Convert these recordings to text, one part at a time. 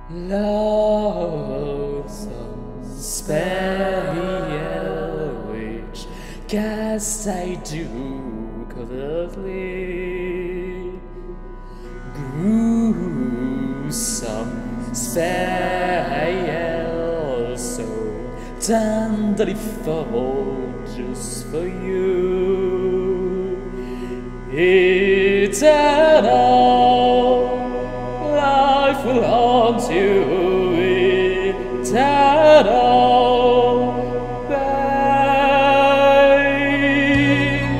Lonesome spare which guess I do coldly. Gruesome spare so tenderly fold just for you. Eternal life will haunt you, eternal pain.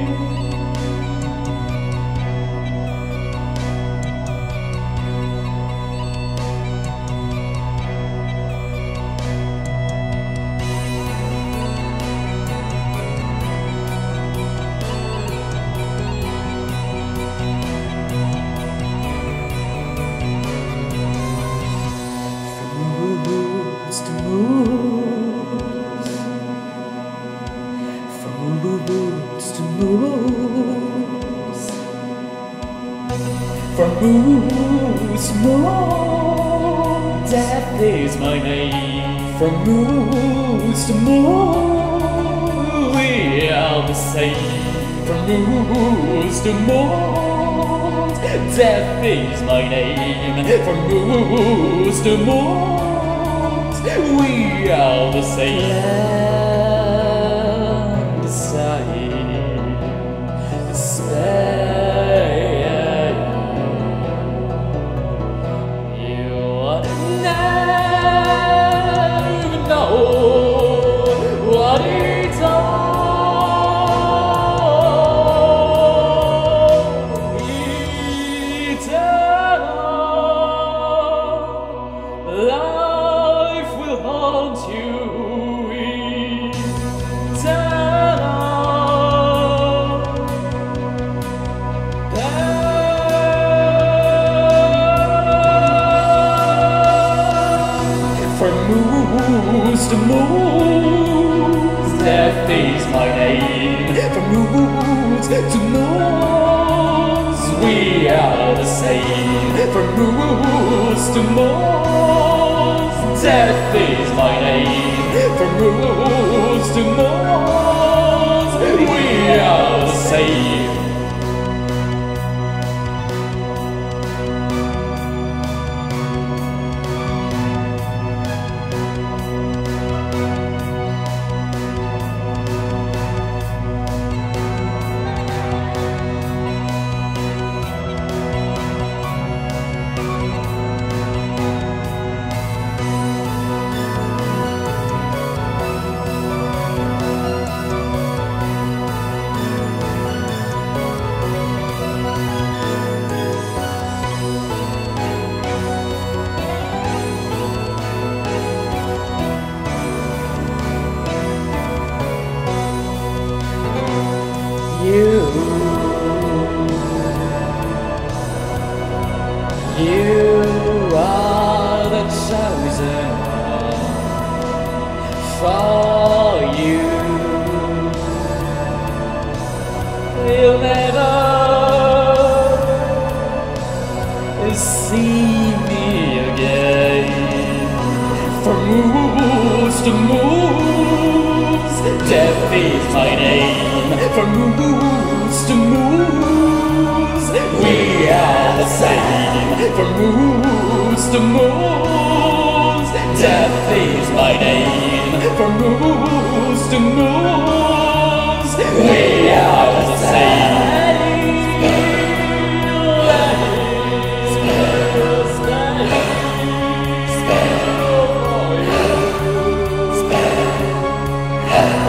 From moose to moon, death is my name. From moose to moon, we are the same. From moose to moon, death is my name. From moose to moon, we are the same. Life will haunt you, eternal pain. From moose to moose, death is my name. From moose to moose, we are the same. From moose to moose, death is my name. From moose to moose, we are the same. You are the chosen one. For you, you'll never see me again. From moose to moose, death is my name. From moose to moose, we are the same. From moose to moose, death is my name. From moose to moose, we are the same. Spell for you.